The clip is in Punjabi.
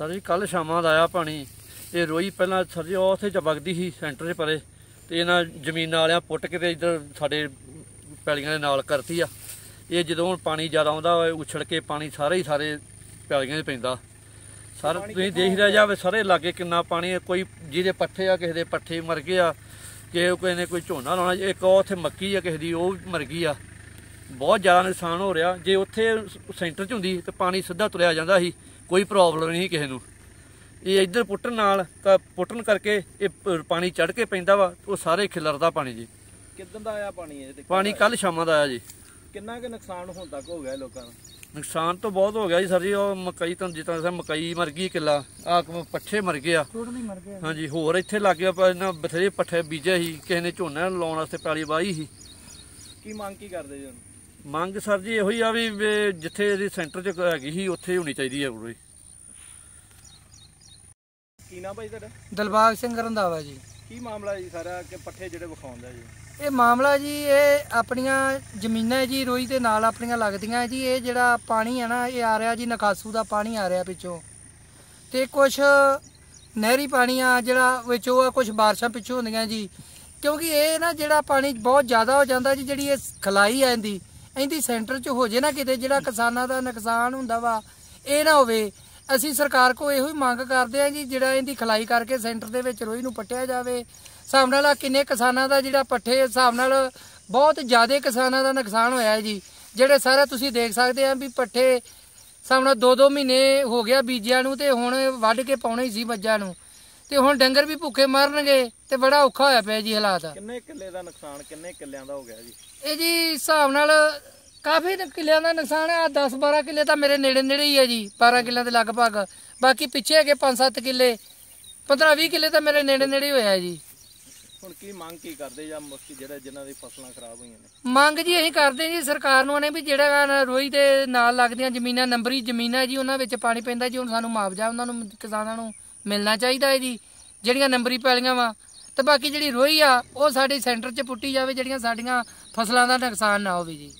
सर जी कल शामां दा आया पानी। ये रोई पहला सर जी उत्थे वगदी सी सेंटर च परे ते इन्हां जमीन वालियां पुट के ते इधर साडे पैलियां दे नाल करती आ। ये जदों पानी ज़्यादा आउंदा उछड़ के पानी सारे पैलियां 'च पैंदा। सर तुसीं देख रहे जावे सारे लागे किन्ना पानी, कोई जिहदे पट्ठे आ किसे दे पट्ठे मर गए आ, किसे ने कोई झोना लाउणा, एक उत्थे मक्की आ किसे दी ओह मर गई आ। बहुत ज़्यादा नुकसान हो रहा। जे उत्थे सेंटर च हुंदी ते पानी सीधा तुरिया जांदा सी, कोई प्रॉब्लम नहीं किसी नूं। ये इधर पुट्टन करके ये पानी चढ़ के पैंदा वा, वो सारे खिलरदा पानी जी। किदन दा आया पानी? पानी कल शामां दा आया जी। किन्ना के नुकसान हुण तक हो गया लोगों का? नुकसान तो बहुत हो गया जी सर जी। और मकई तो जितना मकई मर गई किला, पट्ठे मर गए आ। हाँ जी, होर इत्थे लागे बथेरे पट्ठे बीजे ही, किसी ने झोना लाउण वास्ते पैली वाही ही। की मांग की करदे जी? मंग सर जी यही आ भी जिथे सेंटर च हैगी ही उत्थे होनी चाहिए है कोई। की नाम भाई तेरा? दिलबाग सिंह रंधावा जी। की मामला जी सारा कि पट्ठे ਜਿਹੜੇ ਵਿਖਾਉਂਦਾ ਜੀ? ਇਹ ਮਾਮਲਾ ਜੀ ਇਹ ਆਪਣੀਆਂ ਜ਼ਮੀਨਾਂ ਜੀ ਰੋਈ ਦੇ ਨਾਲ ਆਪਣੀਆਂ ਲੱਗਦੀਆਂ ਜੀ। ਇਹ ਜਿਹੜਾ ਪਾਣੀ ਹੈ ਨਾ ਇਹ ਆ ਰਿਹਾ ਜੀ ਨਕਾਸੂ ਦਾ ਪਾਣੀ ਆ ਰਿਹਾ ਪਿੱਛੋਂ, ਤੇ ਕੁਝ ਨਹਿਰੀ ਪਾਣੀ ਆ ਜਿਹੜਾ ਵਿੱਚੋਂ ਆ, ਕੁਝ ਬਾਰਿਸ਼ਾਂ ਪਿੱਛੋਂ ਹੁੰਦੀਆਂ ਜੀ। ਕਿਉਂਕਿ ਇਹ ਨਾ ਜਿਹੜਾ ਪਾਣੀ ਬਹੁਤ ਜ਼ਿਆਦਾ ਹੋ ਜਾਂਦਾ ਜੀ, ਜਿਹੜੀ ਇਹ ਖਲਾਈ ਆ ਇਹਦੀ ਸੈਂਟਰ 'ਚ ਹੋ ਜੇ ਨਾ ਕਿਤੇ, ਜਿਹੜਾ ਕਿਸਾਨਾਂ ਦਾ ਨੁਕਸਾਨ ਹੁੰਦਾ ਵਾ ਇਹ ਨਾ ਹੋਵੇ। ਅਸੀਂ ਸਰਕਾਰ ਕੋਲ ਇਹੋ ਹੀ ਮੰਗ ਕਰਦੇ ਹਾਂ ਜੀ, ਜਿਹੜਾ ਇਹਦੀ ਖਲਾਈ ਕਰਕੇ ਸੈਂਟਰ ਦੇ ਵਿੱਚ ਰੋਈ ਨੂੰ ਪੱਟਿਆ ਜਾਵੇ। ਹਿਸਾਬ ਨਾਲ ਕਿੰਨੇ ਕਿਸਾਨਾਂ ਦਾ ਜਿਹੜਾ ਪੱਠੇ ਹਿਸਾਬ ਨਾਲ ਬਹੁਤ ਜ਼ਿਆਦਾ ਕਿਸਾਨਾਂ ਦਾ ਨੁਕਸਾਨ ਹੋਇਆ ਜੀ। ਜਿਹੜੇ ਸਾਰੇ ਤੁਸੀਂ ਦੇਖ ਸਕਦੇ ਆ ਵੀ ਪੱਠੇ ਹਿਸਾਬ ਨਾਲ 2-2 ਮਹੀਨੇ ਹੋ ਗਿਆ ਬੀਜਿਆਂ ਨੂੰ, ਤੇ ਹੁਣ ਵੱਢ ਕੇ ਪਾਉਣੇ ਹੀ ਸੀ ਮੱਝਾਂ ਨੂੰ, ਤੇ ਹੁਣ ਡੰਗਰ ਵੀ ਭੁੱਖੇ ਮਰਨਗੇ ਤੇ ਬੜਾ ਔਖਾ ਹੋਇਆ ਪਿਆ ਜੀ ਹਾਲਾਤ। ਕਿੰਨੇ ਕਿੱਲੇ ਦਾ ਨੁਕਸਾਨ, ਕਿੰਨੇ ਕਿੱਲਿਆਂ ਦਾ ਹੋ ਗਿਆ ਜੀ? ਇਹ ਜੀ ਹਿਸਾਬ ਨਾਲ ਕਾਫੀ ਕਿੱਲਿਆਂ ਦਾ ਨੁਕਸਾਨ ਆ। 10-12 ਕਿੱਲੇ ਤਾਂ ਮੇਰੇ ਨੇੜੇ ਹੀ ਹੈ ਜੀ, 12 ਕਿੱਲਿਆਂ ਦੇ ਲਗਭਗ। ਬਾਕੀ ਪਿੱਛੇ ਹੈਗੇ 5-7 ਕਿੱਲੇ, 15-20 ਕਿੱਲੇ ਤਾਂ ਮੇਰੇ ਨੇੜੇ ਹੋਇਆ ਜੀ। ਹੁਣ ਕੀ ਮੰਗ ਕੀ ਕਰਦੇ ਜਾਂ ਮੁਸ਼ਕਿਲ ਜਿਹੜੇ ਜਿਨ੍ਹਾਂ ਦੀ ਫਸਲਾਂ ਖਰਾਬ ਹੋਈਆਂ ਨੇ? ਮੰਗ ਜੀ ਅਸੀਂ ਕਰਦੇ ਜੀ ਸਰਕਾਰ ਨੂੰ ਨੇ ਵੀ ਜਿਹੜਾ ਰੋਈ ਦੇ ਨਾਲ ਲੱਗਦੀਆਂ ਜ਼ਮੀਨਾਂ, ਨੰਬਰੀ ਜ਼ਮੀਨਾਂ ਜੀ, ਉਹਨਾਂ ਵਿੱਚ ਪਾਣੀ ਪੈਂਦਾ ਜੀ, ਹੁਣ ਸਾਨੂੰ ਮੁਆਵਜ਼ਾ ਉਹਨਾਂ ਨੂੰ ਕਿਸਾਨਾਂ ਨੂੰ ਮਿਲਣਾ ਚਾਹੀਦਾ ਹੈ ਜੀ, ਜਿਹੜੀਆਂ ਨੰਬਰੀ ਪੈਲੀਆਂ ਵਾ। ਤੇ ਬਾਕੀ ਜਿਹੜੀ ਰੋਈ ਆ ਉਹ ਸਾਡੇ ਸੈਂਟਰ 'ਚ ਪੁੱਟੀ ਜਾਵੇ, ਜਿਹੜੀਆਂ ਸਾਡੀਆਂ ਫਸਲਾਂ ਦਾ ਨੁਕਸਾਨ ਨਾ ਹੋਵੇ ਜੀ।